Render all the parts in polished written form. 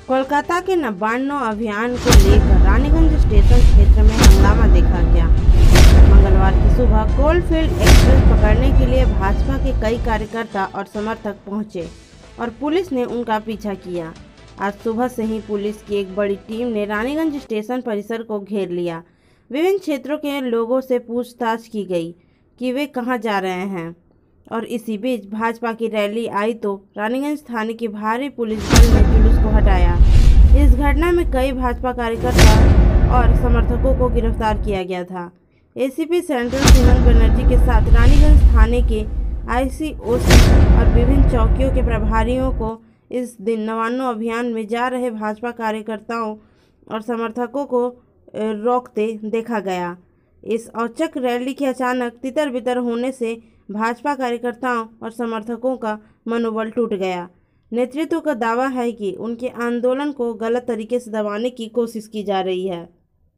कोलकाता के नबान्नो अभियान को लेकर रानीगंज स्टेशन क्षेत्र में हंगामा देखा गया। मंगलवार की सुबह कोलफील्ड एक्सप्रेस पकड़ने के लिए भाजपा के कई कार्यकर्ता और समर्थक पहुंचे और पुलिस ने उनका पीछा किया। आज सुबह से ही पुलिस की एक बड़ी टीम ने रानीगंज स्टेशन परिसर को घेर लिया। विभिन्न क्षेत्रों के लोगों से पूछताछ की गई कि वे कहां जा रहे हैं और इसी बीच भाजपा की रैली आई तो रानीगंज थाने की भारी पुलिस बल ने जुलूस को हटाया। इस घटना में कई भाजपा कार्यकर्ता और समर्थकों को गिरफ्तार किया गया था। एसीपी सेंट्रल हेमंत बनर्जी के साथ रानीगंज थाने के आईसीओसी और विभिन्न चौकियों के प्रभारियों को इस दिन नबान्नो अभियान में जा रहे भाजपा कार्यकर्ताओं और समर्थकों को रोकते देखा गया। इस औचक रैली के अचानक तितर बितर होने से भाजपा कार्यकर्ताओं और समर्थकों का मनोबल टूट गया। नेतृत्व का दावा है कि उनके आंदोलन को गलत तरीके से दबाने की कोशिश की जा रही है।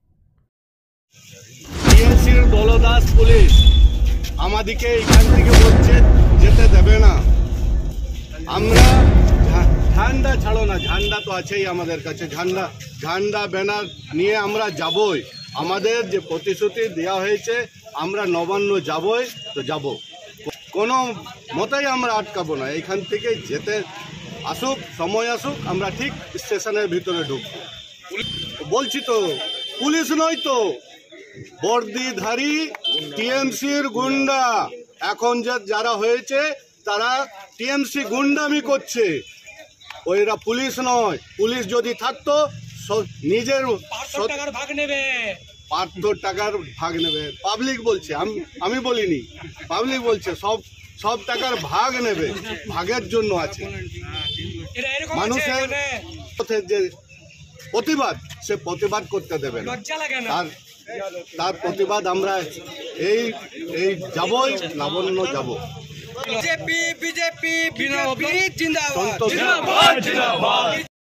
টিএমসির দলদাস পুলিশ আমাদেরকে এখান থেকে বলছে যেতে দেবে না। আমরা ঝান্ডা ছাড়ো না, ঝান্ডা তো আছেই আমাদের কাছে, ঝান্ডা ব্যানার নিয়ে আমরা যাবই। আমাদের যে প্রতিশ্রুতি দেওয়া হয়েছে আমরা নবান্ন যাবই, তো যাব, কোনো মতেই আমরা আটকাবো না। এখান থেকে যেতে আসুক, সময় আসুক, আমরা ঠিক স্টেশনের ভিতরে ঢুকবো। বলছি তো, পুলিশ নয় তো, বর্দিধারী টিএমসির গুন্ডা। এখন যারা হয়েছে তারা টিএমসি গুন্ডামি করছে, ওইরা পুলিশ নয়। পুলিশ যদি থাকতো নিজের ভাগ নেবে, 500 টাকার ভাগ নেবে। পাবলিক বলছে, আমি বলিনি, পাবলিক বলছে সব টাকার ভাগ নেবে, ভাগের জন্য আছে। মানুষের যে প্রতিবাদ, সে প্রতিবাদ করতে দেবে না। তার প্রতিবাদ আমরা এই যাবই, নবান্ন যাব। বিজেপি জিন্দাবাদ।